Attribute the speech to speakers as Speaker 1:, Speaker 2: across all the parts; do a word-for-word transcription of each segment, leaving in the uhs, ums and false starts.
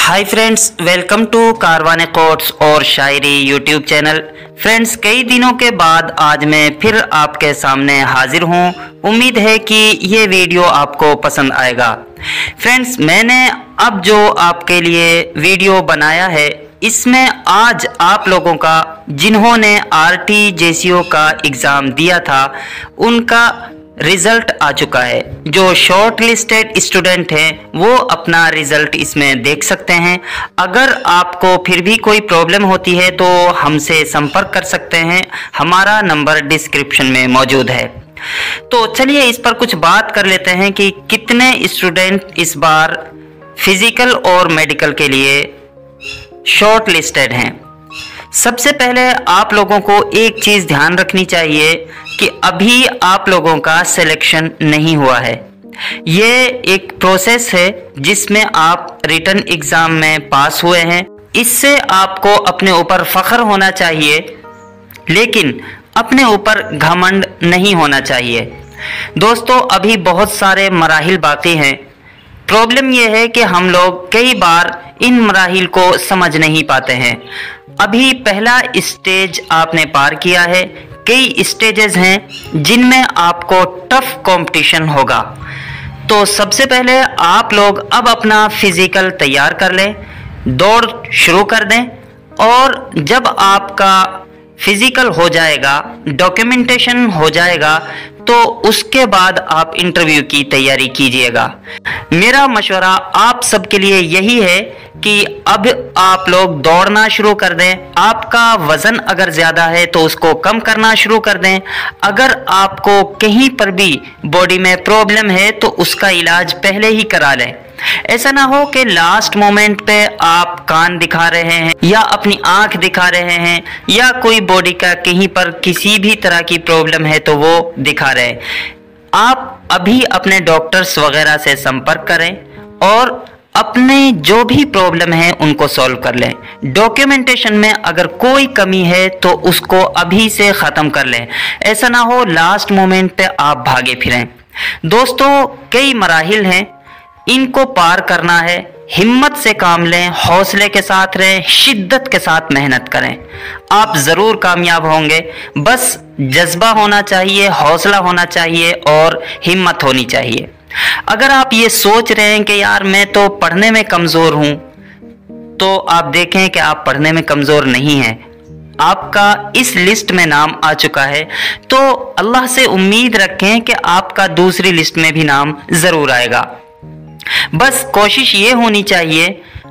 Speaker 1: Hi friends, welcome to Karwane quotes और Shayari YouTube channel. Friends, कई दिनों के बाद आज मैं फिर आपके सामने हाजिर हूँ। उम्मीद है कि ये वीडियो आपको पसंद आएगा। फ्रेंड्स, मैंने अब जो आपके लिए वीडियो बनाया है, इसमें आज आप लोगों का जिन्होंने आर टी जे सी ओ का एग्ज़ाम दिया था उनका रिजल्ट आ चुका है। जो शॉर्ट लिस्टेड स्टूडेंट हैं वो अपना रिजल्ट इसमें देख सकते हैं। अगर आपको फिर भी कोई प्रॉब्लम होती है तो हमसे संपर्क कर सकते हैं, हमारा नंबर डिस्क्रिप्शन में मौजूद है। तो चलिए इस पर कुछ बात कर लेते हैं कि कितने स्टूडेंट इस बार फिजिकल और मेडिकल के लिए शॉर्ट लिस्टेड हैं। सबसे पहले आप लोगों को एक चीज़ ध्यान रखनी चाहिए कि अभी आप लोगों का सिलेक्शन नहीं हुआ है। ये एक प्रोसेस है जिसमें आप रिटन एग्ज़ाम में पास हुए हैं। इससे आपको अपने ऊपर फ़ख्र होना चाहिए, लेकिन अपने ऊपर घमंड नहीं होना चाहिए। दोस्तों, अभी बहुत सारे मराहिल बाकी हैं। प्रॉब्लम यह है कि हम लोग कई बार इन मराहिल को समझ नहीं पाते हैं। अभी पहला स्टेज आपने पार किया है, कई स्टेजेस हैं जिनमें आपको टफ कंपटीशन होगा। तो सबसे पहले आप लोग अब अपना फिजिकल तैयार कर लें, दौड़ शुरू कर दें, और जब आपका फिजिकल हो जाएगा, डॉक्यूमेंटेशन हो जाएगा, तो उसके बाद आप इंटरव्यू की तैयारी कीजिएगा। मेरा मशवरा आप सबके लिए यही है कि अब आप लोग दौड़ना शुरू कर दें। आपका वज़न अगर ज़्यादा है तो उसको कम करना शुरू कर दें। अगर आपको कहीं पर भी बॉडी में प्रॉब्लम है तो उसका इलाज पहले ही करा लें। ऐसा ना हो कि लास्ट मोमेंट पे आप कान दिखा रहे हैं या अपनी आंख दिखा रहे हैं या कोई बॉडी का कहीं पर किसी भी तरह की प्रॉब्लम है तो वो दिखा रहे हैं। आप अभी अपने डॉक्टर्स वगैरह से संपर्क करें और अपने जो भी प्रॉब्लम है उनको सॉल्व कर लें। डॉक्यूमेंटेशन में अगर कोई कमी है तो उसको अभी से ख़त्म कर लें। ऐसा ना हो लास्ट मोमेंट पे आप भागे फिरें। दोस्तों, कई मराहिल हैं, इनको पार करना है। हिम्मत से काम लें, हौसले के साथ रहें, शिद्दत के साथ मेहनत करें। आप ज़रूर कामयाब होंगे। बस जज्बा होना चाहिए, हौसला होना चाहिए और हिम्मत होनी चाहिए। अगर आप ये सोच रहे हैं कि यार मैं तो पढ़ने में कमज़ोर हूँ, तो आप देखें कि आप पढ़ने में कमज़ोर नहीं हैं। आपका इस लिस्ट में नाम आ चुका है, तो अल्लाह से उम्मीद रखें कि आपका दूसरी लिस्ट में भी नाम ज़रूर आएगा। बस कोशिश ये होनी चाहिए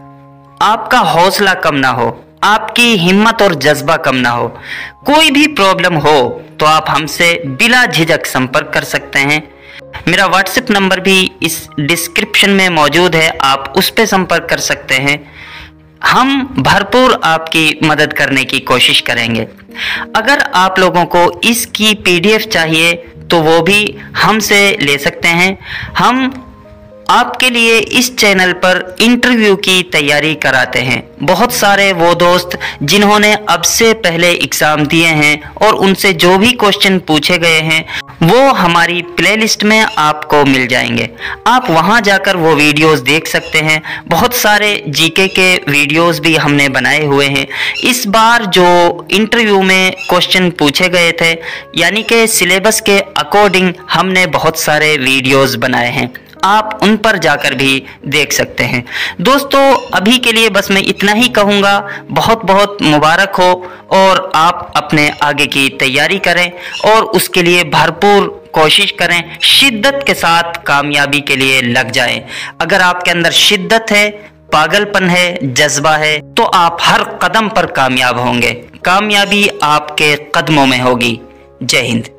Speaker 1: आपका हौसला कम ना हो, आपकी हिम्मत और जज्बा कम ना हो। कोई भी प्रॉब्लम हो तो आप हमसे बिला झिझक संपर्क कर सकते हैं। मेरा व्हाट्सएप नंबर भी इस डिस्क्रिप्शन में मौजूद है, आप उस पर संपर्क कर सकते हैं। हम भरपूर आपकी मदद करने की कोशिश करेंगे। अगर आप लोगों को इसकी पी डी एफ चाहिए तो वो भी हमसे ले सकते हैं। हम आपके लिए इस चैनल पर इंटरव्यू की तैयारी कराते हैं। बहुत सारे वो दोस्त जिन्होंने अब से पहले एग्ज़ाम दिए हैं और उनसे जो भी क्वेश्चन पूछे गए हैं वो हमारी प्लेलिस्ट में आपको मिल जाएंगे। आप वहां जाकर वो वीडियोस देख सकते हैं। बहुत सारे जी के के वीडियोस भी हमने बनाए हुए हैं। इस बार जो इंटरव्यू में क्वेश्चन पूछे गए थे, यानी कि सिलेबस के अकॉर्डिंग हमने बहुत सारे वीडियोस बनाए हैं, आप उन पर जाकर भी देख सकते हैं। दोस्तों, अभी के लिए बस मैं इतना ही कहूँगा। बहुत बहुत मुबारक हो और आप अपने आगे की तैयारी करें और उसके लिए भरपूर कोशिश करें। शिद्दत के साथ कामयाबी के लिए लग जाएं। अगर आपके अंदर शिद्दत है, पागलपन है, जज्बा है, तो आप हर कदम पर कामयाब होंगे। कामयाबी आपके कदमों में होगी। जय हिंद।